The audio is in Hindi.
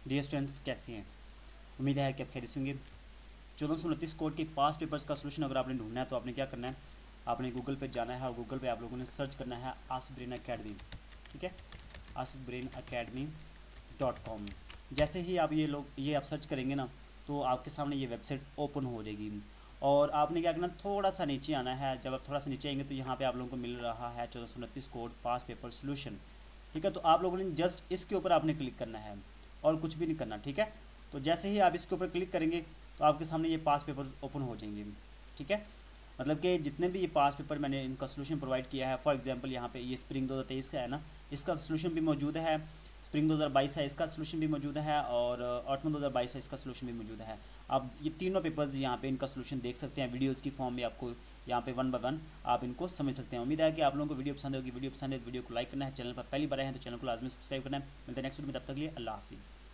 डियर स्टूडेंट्स, कैसे हैं? उम्मीद है कि आप खैरियत से होंगे। 1429 कोड के पास पेपर्स का सोल्यूशन अगर आपने ढूंढना है तो आपने क्या करना है, आपने गूगल पे जाना है और गूगल पे आप लोगों ने सर्च करना है आसिफ ब्रेन अकेडमी। ठीक है, आसिफ ब्रेन अकेडमी .com। जैसे ही आप ये आप सर्च करेंगे ना, तो आपके सामने ये वेबसाइट ओपन हो जाएगी और आपने क्या करना, थोड़ा सा नीचे आना है। जब आप थोड़ा सा नीचे आएंगे तो यहाँ पे आप लोगों को मिल रहा है 1429 कोड पास पेपर सोल्यूशन। ठीक है, तो आप लोगों ने जस्ट इसके ऊपर आपने क्लिक करना है और कुछ भी नहीं करना। ठीक है, तो जैसे ही आप इसके ऊपर क्लिक करेंगे तो आपके सामने ये पास पेपर ओपन हो जाएंगे। ठीक है, मतलब कि जितने भी ये पास पेपर मैंने इनका सोल्यूशन प्रोवाइड किया है, फॉर एग्जांपल यहाँ पे ये स्प्रिंग 2023 का है ना, इसका सोल्यूशन भी मौजूद है। स्प्रिंग 2022 है, इसका सोल्यूशन भी मौजूद है। और ऑटम 2022 है, इसका सोल्यूशन भी मौजूद है। आप ये तीनों पेपर्स यहाँ पे इनका सोल्यूशन देख सकते हैं वीडियोज़ की फॉर्म में। आपको यहाँ पे वन बाय वन आप इनको समझ सकते हैं। उम्मीद है कि आप लोगों को वीडियो पसंद होगी। वीडियो पसंद है तो वीडियो को लाइक करना है, चैनल पर पहली बार आए हैं तो चैनल को लाजमी सब्सक्राइब करना है। मिलते हैं नेक्स्ट वीडियो में, तब तक के लिए अल्लाह हाफिज़।